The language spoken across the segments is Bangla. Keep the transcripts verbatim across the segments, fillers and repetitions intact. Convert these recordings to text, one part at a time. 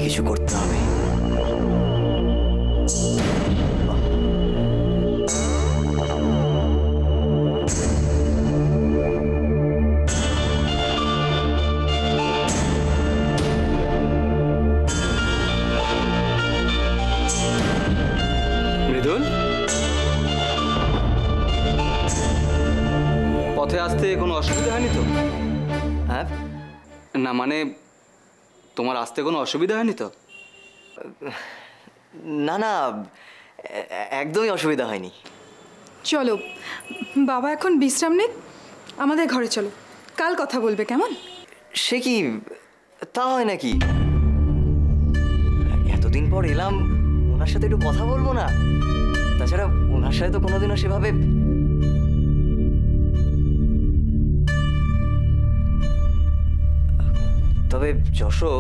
কিছু করতে হবে। মৃদুল, পথে আসতে কোনো অসুবিধা হয়নি তো? হ্যাঁ না মানে তোমার আসতে কোনো অসুবিধা হয়নি তো? না না, একদমই অসুবিধা হয়নি। চলো, বাবা এখন বিশ্রাম নিক, আমাদের ঘরে চলো, কাল কথা বলবে, কেমন? সে কি, তা হয় নাকি? এতদিন পর এলাম, ওনার সাথে একটু কথা বলবো না? তাছাড়া ওনার সাথে তো কোনোদিনও সেভাবে... তবে যশো,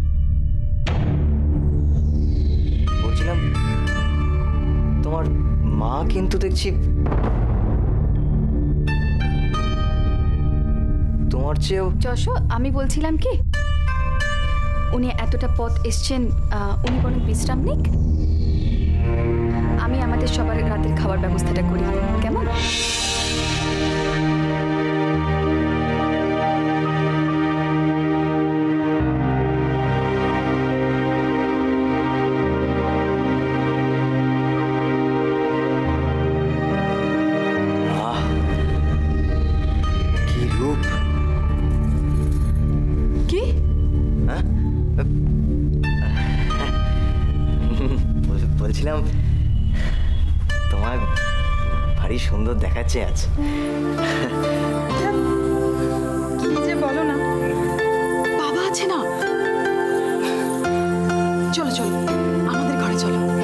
বলছিলাম তোমার মা কিন্তু দেখছি তোমার চেয়েও... যশো, আমি বলছিলাম কি, উনি এতটা পথ এসছেন, উনি বরং বিশ্রাম নিক, আমি আমাদের সবার রাতের খাবার ব্যবস্থাটা করি, কেমন? বলছিলাম তোমার ভারী সুন্দর দেখাচ্ছে আজ। কি যে বলো না, বাবা আছে না? চলো চলো, আমাদের ঘরে চলো।